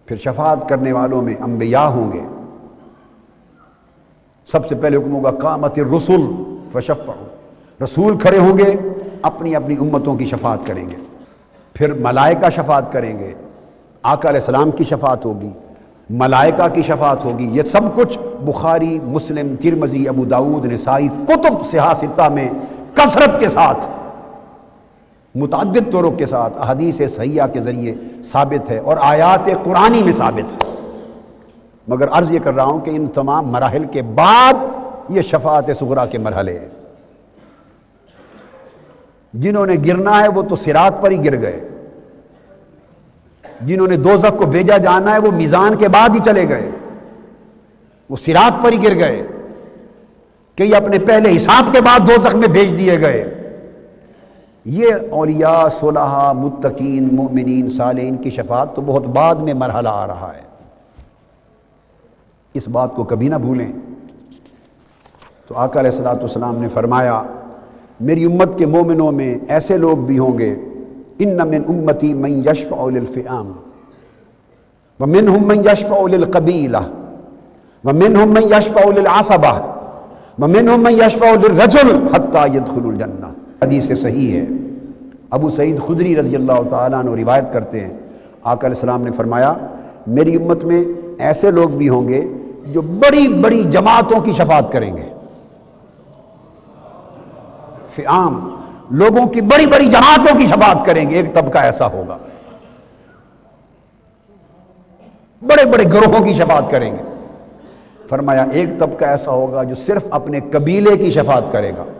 پھر شفاعت کرنے والوں میں انبیاء ہوں گے. سب سے پہلے حکم ہوگا قامت الرسل فشفعوا، رسول کھڑے ہوں گے اپنی اپنی امتوں کی شفاعت کریں گے. پھر ملائکہ شفاعت کریں گے، آقا علیہ السلام کی شفاعت ہوگی، ملائکہ کی شفاعت ہوگی. یہ سب کچھ بخاری، مسلم، ترمذی، ابو داؤد، نسائی، کتب صحاح ستہ میں کثرت کے ساتھ، متعدد طرق کے ساتھ، احادیث صحیحہ کے ذریعے ثابت ہے اور آیات قرآنی میں ثابت ہے. مگر عرض یہ کر رہا ہوں کہ ان تمام مراحل کے بعد یہ شفاعت صغریٰ کے مرحلے ہیں. جنہوں نے گرنا ہے وہ تو صراط پر ہی گر گئے، جنہوں نے دوزخ کو بھیجا جانا ہے وہ میزان کے بعد ہی چلے گئے، وہ صراط پر ہی گر گئے کہ یہ اپنے پہلے حساب کے بعد دوزخ میں بھیج دیے گئے. یہ اولیاء، صلحاء، متقین، مومنین، صالحین کی شفاعت تو بہت بعد میں مرحلہ آ رہا ہے. اس بات کو کبھی نہ بھولیں. تو آقا علیہ السلام نے فرمایا میری امت کے مومنوں میں ایسے لوگ بھی ہوں گے، ان من امتی من یشفع للفئام ومنہم من یشفع للقبیلہ ومنہم من یشفع للعصبہ ومنہم من یشفع للرجل حتی يدخل الجنہ. حدیث صحیح ہے. ابو سعید خدری رضی اللہ تعالیٰ عنہ روایت کرتے ہیں، آقا علیہ السلام نے فرمایا میری امت میں ایسے لوگ بھی ہوں گے جو بڑی بڑی جماعتوں کی شفاعت کریں گے. فئام، لوگوں کی بڑی بڑی جماعتوں کی شفاعت کریں گے. ایک طبقہ ایسا ہوگا، بڑے بڑے گروہوں کی شفاعت کریں گے. فرمایا ایک طبقہ ایسا ہوگا جو صرف اپنے قبیلے کی شفاعت کرے گا.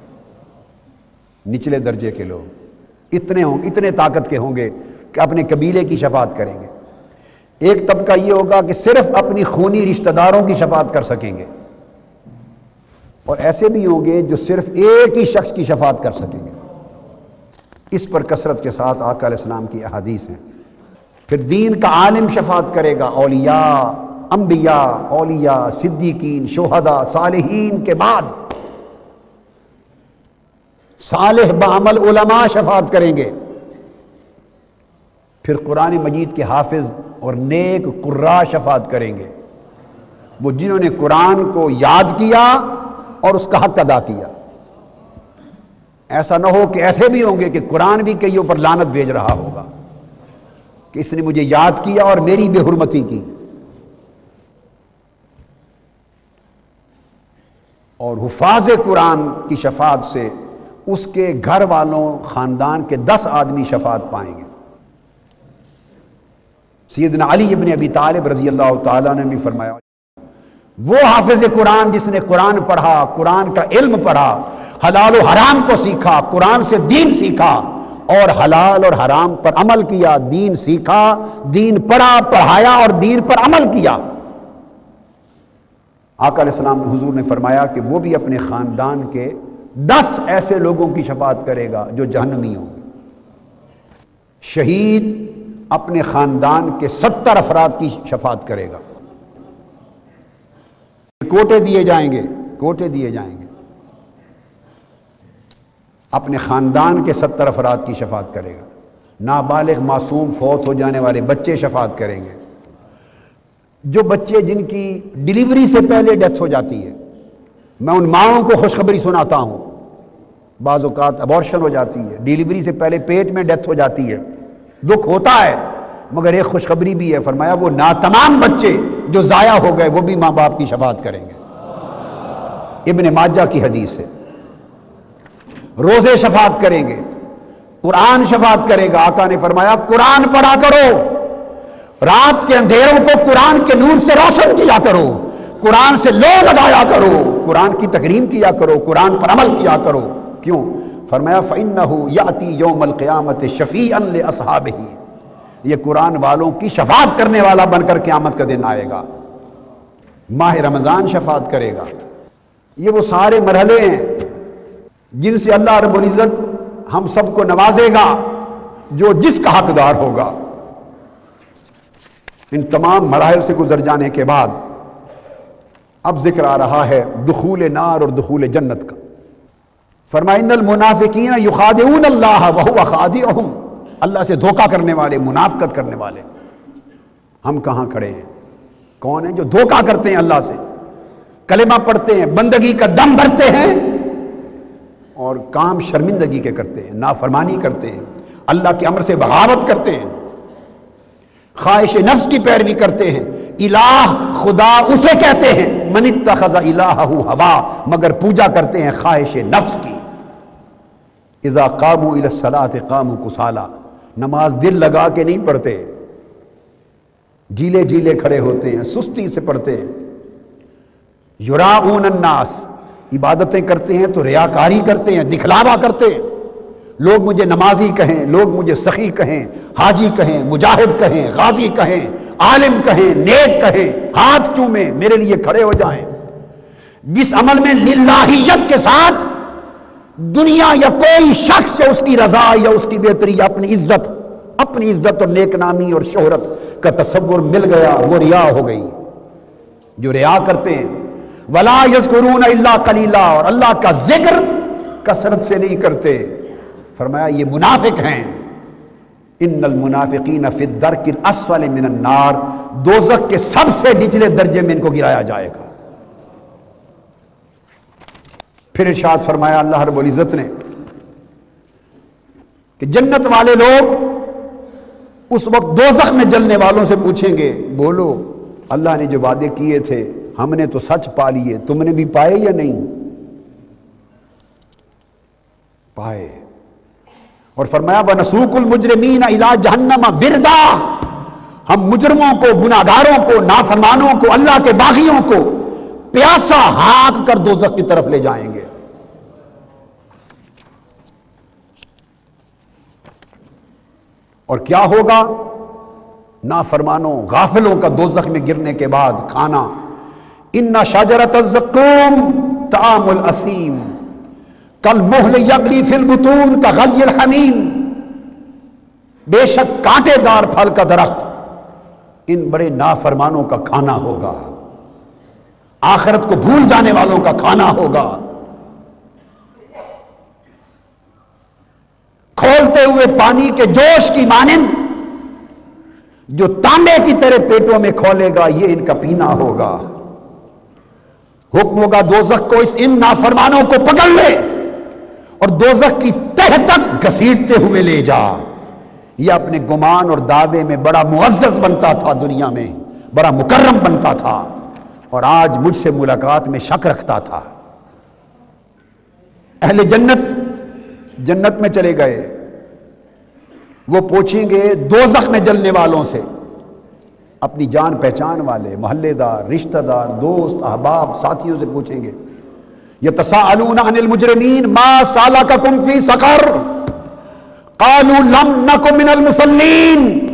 نچلے درجے کے لوگ اتنے طاقت کے ہوں گے کہ اپنے قبیلے کی شفاعت کریں گے. ایک طبقہ یہ ہوگا کہ صرف اپنی خونی رشتہ داروں کی شفاعت کر سکیں گے، اور ایسے بھی ہوں گے جو صرف ایک ہی شخص کی شفاعت کر سکیں گے. اس پر کثرت کے ساتھ آقا علیہ السلام کی احادیث ہیں. پھر دین کا عالم شفاعت کرے گا، اولیاء، انبیاء، اولیاء، صدیقین، شہداء، صالحین کے بعد صالح بعمل علماء شفاعت کریں گے. پھر قرآن مجید کے حافظ اور نیک قراء شفاعت کریں گے، وہ جنہوں نے قرآن کو یاد کیا اور اس کا حق ادا کیا. ایسا نہ ہو کہ ایسے بھی ہوں گے کہ قرآن بھی کئیوں پر لعنت بھیج رہا ہوگا کہ اس نے مجھے یاد کیا اور میری بے حرمتی کی. اور حفاظ قرآن کی شفاعت سے اس کے گھر والوں، خاندان کے 10 آدمی شفاعت پائیں گے. سیدنا علی ابن ابی طالب رضی اللہ تعالیٰ نے بھی فرمایا وہ حافظ قرآن جس نے قرآن پڑھا، قرآن کا علم پڑھا، حلال و حرام کو سیکھا، قرآن سے دین سیکھا اور حلال اور حرام پر عمل کیا، دین سیکھا، دین پڑھا، پڑھایا اور دین پر عمل کیا. آقا علیہ السلام حضور نے فرمایا کہ وہ بھی اپنے خاندان کے 10 ایسے لوگوں کی شفاعت کرے گا جو جہنمی ہوں گے. شہید اپنے خاندان کے 70 افراد کی شفاعت کرے گا. کوٹے دیے جائیں گے، کوٹے دیے جائیں گے. اپنے خاندان کے 70 افراد کی شفاعت کرے گا. نابالغ معصوم فوت ہو جانے والے بچے شفاعت کریں گے. جو بچے جن کی ڈیلیوری سے پہلے ڈیتھ ہو جاتی ہے، میں ان ماؤں کو خوشخبری سناتا ہوں. بعض اوقات ابورشن ہو جاتی ہے، ڈیلیوری سے پہلے پیٹ میں ڈیتھ ہو جاتی ہے، دکھ ہوتا ہے، مگر ایک خوشخبری بھی ہے. فرمایا وہ تمام بچے جو ضائع ہو گئے وہ بھی ماں باپ کی شفاعت کریں گے. ابن ماجہ کی حدیث ہے. روزے شفاعت کریں گے، قرآن شفاعت کرے گا. آقا نے فرمایا قرآن پڑھا کرو، رات کے اندھیروں کو قرآن کے نور سے روشن کیا کرو، قرآن سے لو لگایا کرو، قرآن کی تکریم کیا کرو، قرآن پر عمل کیا کرو. کیوں؟ فرمایا فَإِنَّهُ يَأْتِي يَوْمَ الْقِيَامَةِ شَفِيعًا لِأَصْحَابِهِ، یہ قرآن والوں کی شفاعت کرنے والا بن کر قیامت کا دن آئے گا. ماہ رمضان شفاعت کرے گا. یہ وہ سارے مرحلے ہیں جن سے اللہ رب العزت ہم سب کو نوازے گا جو جس کا حقدار ہوگا. ان تمام مراحل سے گزر جانے کے بعد اب ذکر آ رہا ہے دخول نار اور دخول جنت کا. فرمایا ان المنافقین یخادعون اللہ وہو خادعہم، اللہ سے دھوکہ کرنے والے، منافقت کرنے والے ہم کہاں کھڑے ہیں؟ کون ہیں جو دھوکہ کرتے ہیں اللہ سے، کلمہ پڑھتے ہیں، بندگی کا دم بھرتے ہیں اور کام شرمندگی کے کرتے ہیں، نافرمانی کرتے ہیں، اللہ کے امر سے بغاوت کرتے ہیں، خواہش نفس کی پیروی کرتے ہیں۔ الہ خدا اسے کہتے ہیں من اتخذ الہہ ہوا، مگر پوجا کرتے ہیں خواہش نفس کی۔ اذا قاموا الی الصلاۃ قاموا کسالی، نماز دل لگا کے نہیں پڑھتے، ڈھیلے ڈھیلے کھڑے ہوتے ہیں، سستی سے پڑھتے ہیں۔ یراؤون الناس، عبادتیں کرتے ہیں تو ریاکاری کرتے ہیں، دکھلاوا کرتے ہیں، لوگ مجھے نمازی کہیں، لوگ مجھے سخی کہیں، حاجی کہیں، مجاہد کہیں، غازی کہیں، عالم کہیں، نیک کہیں، ہاتھ چومیں، میرے لیے کھڑے ہو جائیں۔ جس عمل میں للہیت کے ساتھ دنیا یا کوئی شخص یا اس کی رضا یا اس کی بہتری یا اپنی عزت اور نیک نامی اور شہرت کا تصور مل گیا، وہ ریا ہو گئی۔ جو ریا کرتے ہیں وَلَا يَذْكُرُونَ إِلَّا قَلِيلًا، اور اللہ کا ذکر کثرت سے نہیں کرتے، فرمایا یہ منافق ہیں۔ ان المنافقین فی الدرک الاسفل من النار، دوزخ کے سب سے نچلے درجے میں ان کو گرایا جائے گا۔ پھر ارشاد فرمایا اللہ رب العزت نے کہ جنت والے لوگ اس وقت دوزخ میں جلنے والوں سے پوچھیں گے، بولو اللہ نے جو وعدے کیے تھے ہم نے تو سچ پا لیے، تم نے بھی پائے یا نہیں؟ پائے۔ اور فرمایا وَنَسُوقُ الْمُجْرِمِينَ إِلَىٰ جَهَنَّمَ وِرْدًا، ہم مجرموں کو، گناہگاروں کو، نافرمانوں کو، اللہ کے باغیوں کو پیاسا ہانک کر دوزخ کی طرف لے جائیں گے۔ اور کیا ہوگا؟ نافرمانوں غافلوں کا دوزخ میں گرنے کے بعد کھانا، ان شجرۃ الزقوم طعام الاثیم کالمہل یغلی فی البطون کغلی الحمیم، بے شک کانٹے دار پھل کا درخت ان بڑے نافرمانوں کا کھانا ہوگا، آخرت کو بھول جانے والوں کا کھانا ہوگا۔ کھولتے ہوئے پانی کے جوش کی مانند جو تانبے کی طرح پیٹوں میں کھولے گا، یہ ان کا پینا ہوگا۔ حکم ہوگا دوزخ کو ان نافرمانوں کو پکڑ لے اور دوزخ کی تہ تک گھسیٹتے ہوئے لے جا۔ یہ اپنے گمان اور دعوے میں بڑا معزز بنتا تھا، دنیا میں بڑا مکرم بنتا تھا، اور آج مجھ سے ملاقات میں شک رکھتا تھا۔ اہل جنت میں چلے گئے، وہ پوچھیں گے دوزخ میں جلنے والوں سے، اپنی جان پہچان والے، محلے دار، رشتہ دار، دوست، احباب، ساتھیوں سے پوچھیں گے یتساءلون عن المجرمین ما سالککم فی سقر قالوا لم نک من المصلین